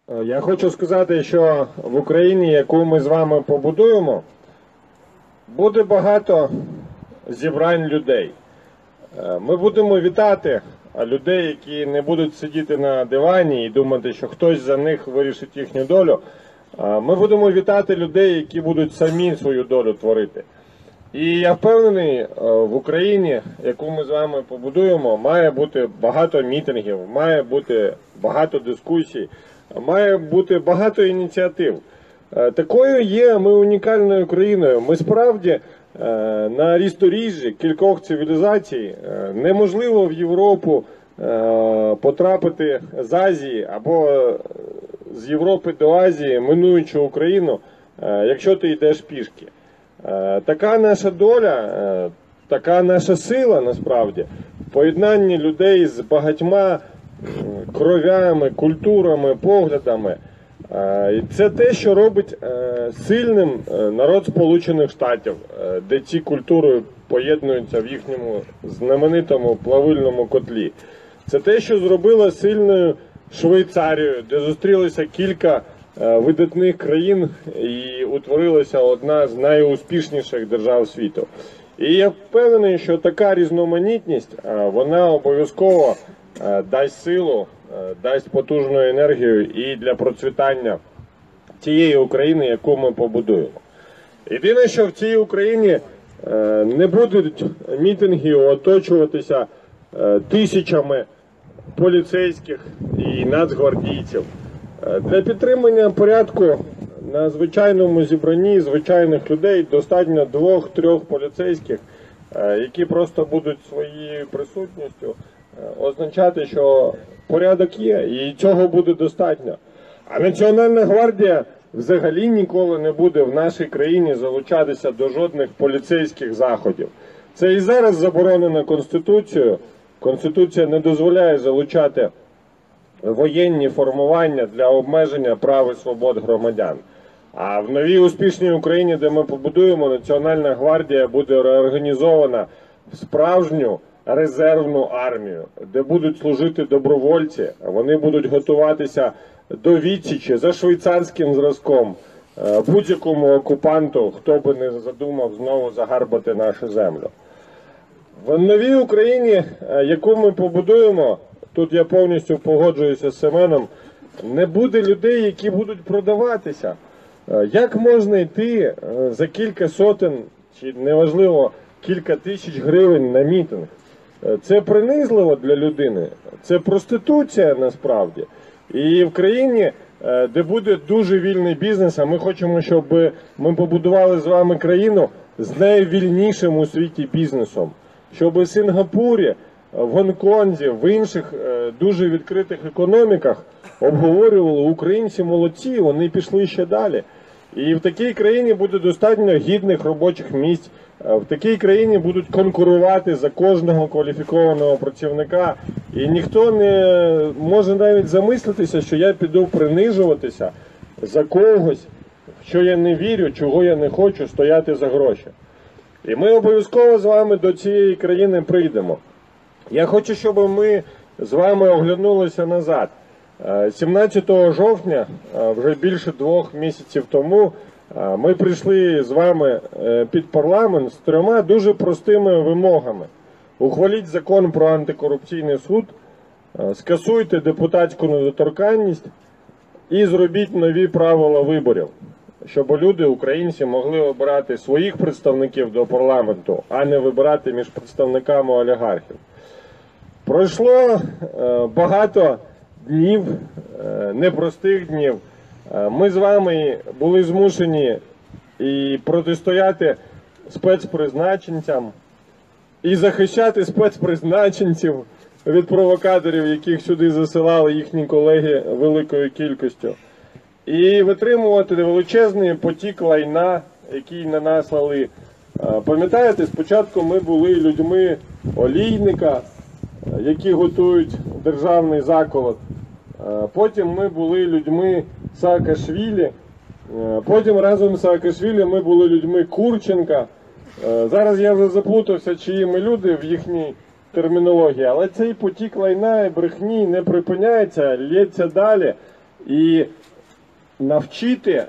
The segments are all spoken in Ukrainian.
Я хочу сказати, що в Україні, яку ми з вами побудуємо, буде багато зібрань людей. Ми будемо вітати людей, які не будуть сидіти на дивані і думати, що хтось за них вирішить їхню долю. Ми будемо вітати людей, які будуть самі свою долю творити. І я впевнений, в Україні, яку ми з вами побудуємо, має бути багато мітингів, має бути багато дискусій, має бути багато ініціатив. Такою є ми унікальною країною. Ми справді на рісторіжжі кількох цивілізацій неможливо в Європу потрапити з Азії або з Європи до Азії, минуючи Україну, якщо ти йдеш пішки. Така наша доля, така наша сила насправді в поєднанні людей з багатьма кровями, культурами, поглядами. Це те, що робить сильним народ Сполучених Штатів, де ці культури поєднуються в їхньому знаменитому плавильному котлі. Це те, що зробило сильною Швейцарію, де зустрілися кілька видатних країн і утворилася одна з найуспішніших держав світу. І я впевнений, що така різноманітність, вона обов'язково дасть силу, дасть потужну енергію і для процвітання тієї України, яку ми побудуємо. Єдине, що в цій Україні не будуть мітинги оточуватися тисячами поліцейських і нацгвардійців. Для підтримання порядку на звичайному зібранні звичайних людей достатньо 2-3 поліцейських, які просто будуть своєю присутністю означати, що порядок є, і цього буде достатньо. А Національна гвардія взагалі ніколи не буде в нашій країні залучатися до жодних поліцейських заходів. Це і зараз заборонено Конституцією. Конституція не дозволяє залучати воєнні формування для обмеження прав і свобод громадян. А в новій успішній Україні, де ми побудуємо, Національна гвардія буде реорганізована в справжню резервну армію, де будуть служити добровольці, вони будуть готуватися до відсічі за швейцарським зразком будь-якому окупанту, хто би не задумав знову загарбати нашу землю. В новій Україні, яку ми побудуємо, тут я повністю погоджуюся з Семеном, не буде людей, які будуть продаватися. Як можна йти за кілька сотень, чи неважливо, кілька тисяч гривень на мітинг? Це принизливо для людини, це проституція насправді. І в країні, де буде дуже вільний бізнес, а ми хочемо, щоб ми побудували з вами країну з найвільнішим у світі бізнесом. Щоб в Сингапурі, в Гонконзі, в інших дуже відкритих економіках обговорювали: українці молодці, вони пішли ще далі. І в такій країні буде достатньо гідних робочих місць, в такій країні будуть конкурувати за кожного кваліфікованого працівника. І ніхто не може навіть замислитися, що я піду принижуватися за когось, в що я не вірю, чого я не хочу, стояти за гроші. І ми обов'язково з вами до цієї країни прийдемо. Я хочу, щоб ми з вами оглянулися назад. 17 жовтня, вже більше 2 місяців тому, ми прийшли з вами під парламент з 3 дуже простими вимогами. Ухваліть закон про антикорупційний суд, скасуйте депутатську недоторканність і зробіть нові правила виборів, щоб люди, українці, могли обирати своїх представників до парламенту, а не вибирати між представниками олігархів. Пройшло багато днів, непростих днів. Ми з вами були змушені і протистояти спецпризначенцям, і захищати спецпризначенців від провокаторів, яких сюди засилали їхні колеги великою кількістю. І витримувати величезний потік лайна, який на нас лили. Пам'ятаєте, спочатку ми були людьми олійника, які готують державний заколот. Потім ми були людьми Саакашвілі. Потім разом з Саакашвілі ми були людьми Курченка. Зараз я вже заплутався, чиї ми люди в їхній термінології. Але цей потік лайна і брехні не припиняється, лється далі. і навчити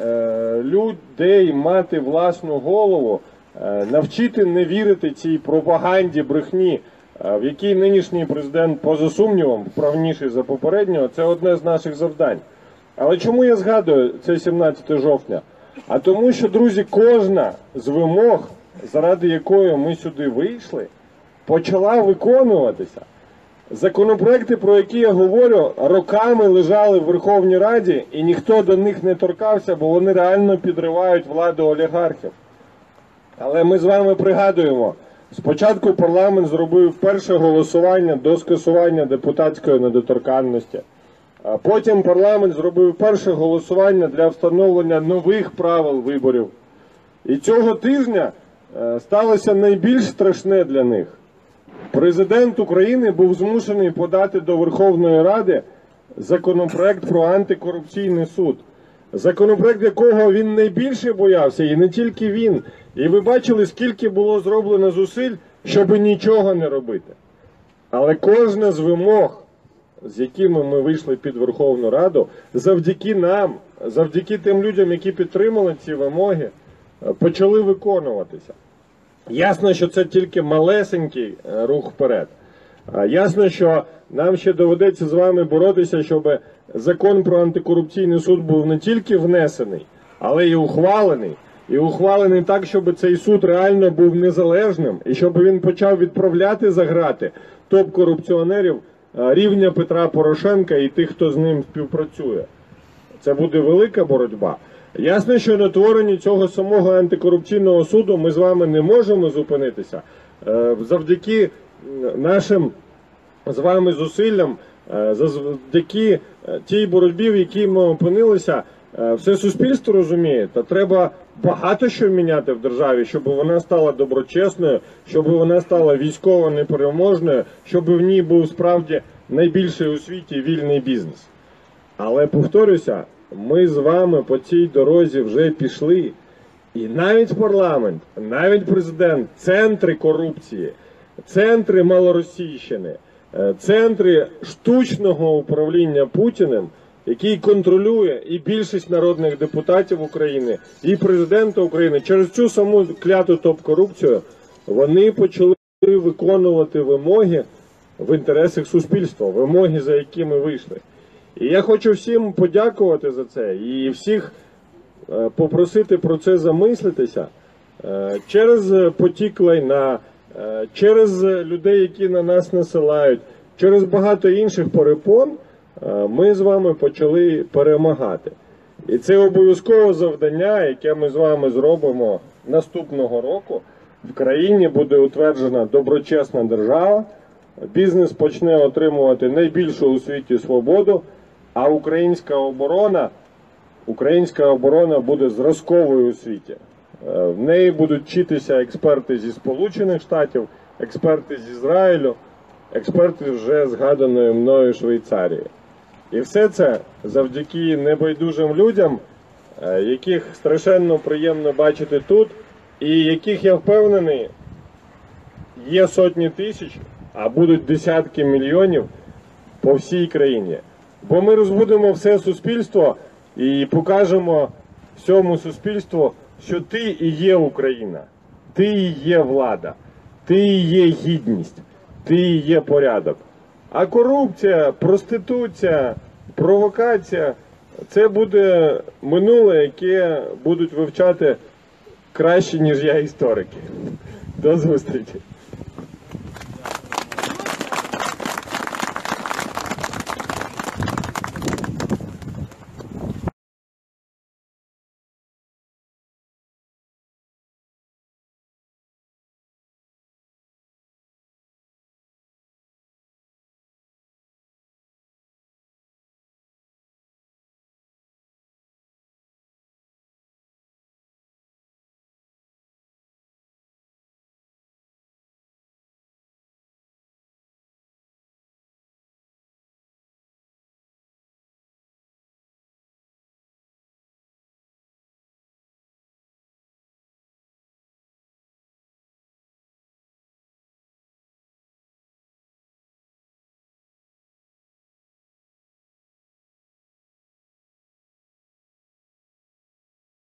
людей мати власну голову, навчити не вірити цій пропаганді, брехні, в якій нинішній президент, поза сумнівом, вправніший за попереднього, це одне з наших завдань. Але чому я згадую це 17 жовтня? А тому що, друзі, кожна з вимог, заради якої ми сюди вийшли, почала виконуватися. Законопроекти, про які я говорю, роками лежали в Верховній Раді, і ніхто до них не торкався, бо вони реально підривають владу олігархів. Але ми з вами пригадуємо, спочатку парламент зробив перше голосування до скасування депутатської недоторканності. А потім парламент зробив перше голосування для встановлення нових правил виборів. І цього тижня сталося найбільш страшне для них. Президент України був змушений подати до Верховної Ради законопроект про антикорупційний суд. Законопроект, якого він найбільше боявся, і не тільки він. І ви бачили, скільки було зроблено зусиль, щоб нічого не робити. Але кожна з вимог, з якими ми вийшли під Верховну Раду, завдяки нам, завдяки тим людям, які підтримали ці вимоги, почали виконуватися. Ясно, що це тільки малесенький рух вперед. Ясно, що нам ще доведеться з вами боротися, щоб закон про антикорупційний суд був не тільки внесений, але й ухвалений. І ухвалений так, щоб цей суд реально був незалежним, і щоб він почав відправляти за грати топ-корупціонерів рівня Петра Порошенка і тих, хто з ним співпрацює. Це буде велика боротьба. Ясно, що на творенні цього самого антикорупційного суду ми з вами не можемо зупинитися. Завдяки нашим з вами зусиллям, завдяки тій боротьбі, в якій ми опинилися, все суспільство розуміє, та треба багато що міняти в державі, щоб вона стала доброчесною, щоб вона стала військово непереможною, щоб в ній був справді найбільший у світі вільний бізнес. Але, повторюся, ми з вами по цій дорозі вже пішли. І навіть парламент, навіть президент, центри корупції, центри малоросійщини, центри штучного управління Путіним, який контролює і більшість народних депутатів України, і президента України, через цю саму кляту топ-корупцію, вони почали виконувати вимоги в інтересах суспільства, вимоги, за які ми вийшли. І я хочу всім подякувати за це і всіх попросити про це замислитися через потік лайна, через людей, які на нас насилають, через багато інших перепон ми з вами почали перемагати. І це обов'язкове завдання, яке ми з вами зробимо наступного року. В країні буде утверджена доброчесна держава, бізнес почне отримувати найбільшу у світі свободу, а українська оборона буде зразковою у світі. В неї будуть вчитися експерти зі Сполучених Штатів, експерти з Ізраїлю, експерти вже згаданої мною Швейцарії. І все це завдяки небайдужим людям, яких страшенно приємно бачити тут, і яких, я впевнений, є сотні тисяч, а будуть десятки мільйонів по всій країні. Бо ми розбудемо все суспільство і покажемо всьому суспільству, що ти і є Україна, ти і є влада, ти і є гідність, ти і є порядок. А корупція, проституція, провокація – це буде минуле, яке будуть вивчати краще, ніж я, історики. До зустрічі!